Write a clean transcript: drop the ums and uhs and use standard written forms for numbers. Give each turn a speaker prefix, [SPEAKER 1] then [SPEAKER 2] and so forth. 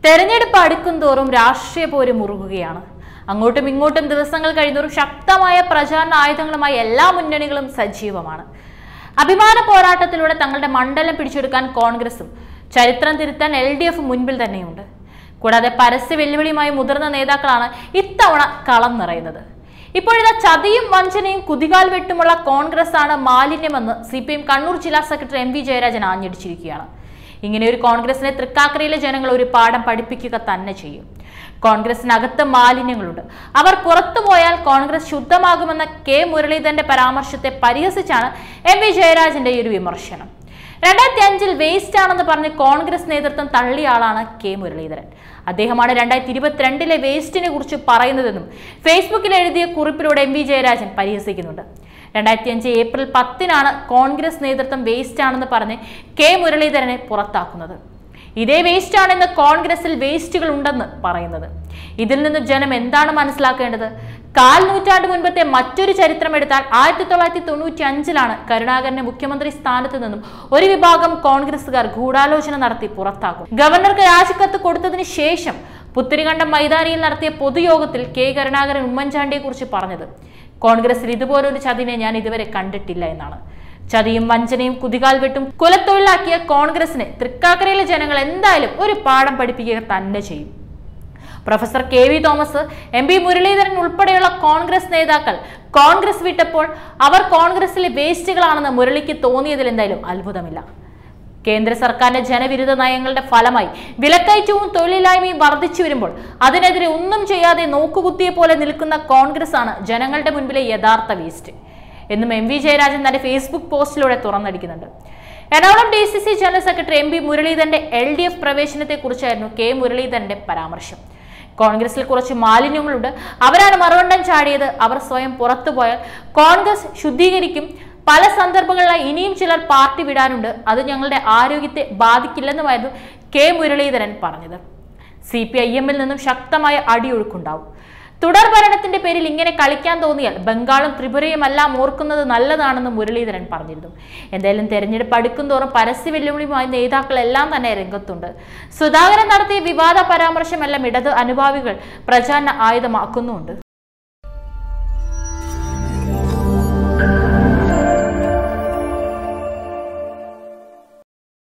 [SPEAKER 1] തെരഞ്ഞെടുപ്പ് അടുക്കുംതോറും രാഷ്ട്രീയ പോര് മുറുകുകയാണ്. അങ്ങോട്ടും ഇങ്ങോട്ടും ദിവസങ്ങൾ കഴിയുന്നോറും ശക്തമായ പ്രചാരണ ആയുധങ്ങളുമായി എല്ലാ മുന്നണികളും സജീവമാണ്. അഭിമാന പോരാട്ടത്തിലൂടെ തങ്ങളുടെ മണ്ഡലം പിടിച്ചെടുക്കാൻ കോൺഗ്രസും ചരിത്രം തിരുത്താൻ LDF മുൻപിൽ തന്നെയുണ്ട്. കൂടാതെ പരസ്യ വെല്ലുവിളിയുമായി മുതിർന്ന നേതാക്കളാണ് ഇത്തവണ കളം നിറയുന്നത്. ഇപ്പോഴിതാ ചതിയും വഞ്ചനയും കുതികാൽ വെട്ടുമുള്ള കോൺഗ്രസ് ആണ് മാലിന്യമെന്ന് CPM കണ്ണൂർ ജില്ലാ സെക്രട്ടറി MV ജയരാജൻ ആഞ്ഞടിച്ചിരിക്കുകയാണ്. ഇങ്ങനെയൊരു കോൺഗ്രസിനെ തൃക്കാക്കരയിലെ ജനങ്ങൾ ഒരു പാഠം പഠിപ്പിക്കുക തന്നെ ചെയ്യും. കോൺഗ്രസിനകത്ത് മാലിന്യങ്ങളുണ്ട്, അവർ പുറത്തുപോയാൽ കോൺഗ്രസ് ശുദ്ധമാകുമെന്ന K മുരളീധരന്റെ പരാമർശത്തെ പരിഹസിച്ചാണ് MV ജയരാജന്റെ ഈ ഒരു വിമർശനം. 2005-ൽ വേസ്റ്റ് ആണെന്ന് പറഞ്ഞ് കോൺഗ്രസ് നേതൃത്വം തള്ളിയ ആളാണ് K മുരളീധരൻ. അദ്ദേഹമാണ് 2022-ലെ വേസ്റ്റിനെ കുറിച്ച് പറയുന്നതെന്നും ഫേസ്ബുക്കിൽ എഴുതിയ കുറിപ്പിലൂടെ MV ജയരാജൻ പരിഹസിക്കുന്നുണ്ട്. 2005 ഏപ്രിൽ 10-നാണ് കോൺഗ്രസ് നേതൃത്വം വേസ്റ്റ് ആണെന്ന് പറഞ്ഞ് K മുരളീധരനെ പുറത്താക്കുന്നത്. ഇതേ വേസ്റ്റ് ആണെന്ന് കോൺഗ്രസിൽ വേസ്റ്റുകൾ ഉണ്ടെന്ന് പറയുന്നത്. ഇതിൽ നിന്ന് ജനം എന്താണ് മനസ്സിലാക്കേണ്ടത്? 1/4 നൂറ്റാണ്ട് മുൻപത്തെ മറ്റൊരു ചരിത്രം എടുത്താൽ 1995-ലാണ് കരുണാകരനെ മുഖ്യമന്ത്രി സ്ഥാനത്ത് നിന്നും ഒരു വിഭാഗം കോൺഗ്രസുകാർ ഗൂഢാലോചന നടത്തി പുറത്താക്കും. ഗവർണർക്ക് രാജിക്കത്ത് കൊടുത്തതിന് ശേഷം പുത്തരികണ്ടം മൈതാനിയിൽ നടത്തിയ പൊതുയോഗത്തിൽ K കരുണാകരൻ ഉമ്മൻചാണ്ടിയെ കുറിച്ച് പറഞ്ഞത്, കോൺഗ്രസിൽ ഇതുപോലൊരു ചതിനെ ഞാൻ ഇതുവരെ കണ്ടിട്ടില്ല എന്നാണ്. ചതിയും വഞ്ചനയും കുതികാൽ വെട്ടും കുലത്തൊഴിലാക്കിയ കോൺഗ്രസിനെ തൃക്കാക്കരയിലെ ജനങ്ങൾ എന്തായാലും ഒരു പാഠം പഠിപ്പിക്കുക തന്നെ ചെയ്യും. Professor KV Thomas, MV Muraleedharan ഉൾപ്പെടെയുള്ള കോൺഗ്രസ് നേതാക്കൾ കോൺഗ്രസ് വിട്ടപ്പോൾ അവർ കോൺഗ്രസിലെ വേസ്റ്റുകളാണെന്ന് മുരളിക്ക് തോന്നിയതിൽ എന്തായാലും അത്ഭുതമില്ല. കേന്ദ്ര സർക്കാരിന്റെ ജനവിരുദ്ധ നയങ്ങളുടെ ഫലമായി വിലക്കയറ്റവും തൊഴിലില്ലായ്മയും വർദ്ധിച്ചു വരുമ്പോൾ അതിനെതിരെ ഒന്നും ചെയ്യാതെ നോക്കുകുത്തിയെ പോലെ നിൽക്കുന്ന കോൺഗ്രസ് ആണ് ജനങ്ങളുടെ മുൻപിലെ യഥാർത്ഥ വേസ്റ്റ് എന്നും MV ജയരാജൻ തന്റെ ഫേസ്ബുക്ക് പോസ്റ്റിലൂടെ തുറന്നടിക്കുന്നുണ്ട്. Ernakulam DCC general secretary MV മുരളീധരന്റെ LDF പ്രവേശനത്തെ കുറിച്ചായിരുന്നു K മുരളീധരന്റെ പരാമർശം. കോൺഗ്രസിൽ കുറച്ച് മാലിന്യങ്ങളുണ്ട്, അവരാണ് മറുകണ്ഠം ചാടിയത്, അവർ സ്വയം പുറത്തുപോയാൽ കോൺഗ്രസ് ശുദ്ധീകരിക്കും, പല സന്ദർഭങ്ങളിലായി ഇനിയും ചിലർ പാർട്ടി വിടാനുണ്ട്, അത് ഞങ്ങളുടെ ആരോഗ്യത്തെ ബാധിക്കില്ലെന്നുമായിരുന്നു K മുരളീധരൻ പറഞ്ഞത്. CPIM-ൽ നിന്നും ശക്തമായ അടിയൊഴുക്കുണ്ടാവും. തുടർ ഭരണത്തിന്റെ പേരിൽ ഇങ്ങനെ കളിക്കാൻ തോന്നിയാൽ ബംഗാളും ത്രിപുരയും എല്ലാം ഓർക്കുന്നത് നല്ലതാണെന്ന് മുരളീധരൻ പറഞ്ഞിരുന്നു. എന്തായാലും തെരഞ്ഞെടുപ്പ് അടുക്കുംതോറും പരസ്യ വെല്ലുവിളിയുമായി നേതാക്കളെല്ലാം തന്നെ രംഗത്തുണ്ട്. സുധാകരൻ നടത്തിയ വിവാദ പരാമർശമെല്ലാം ഇടത് അനുഭാവികൾ പ്രചാരണ ആയുധമാക്കുന്നുമുണ്ട്.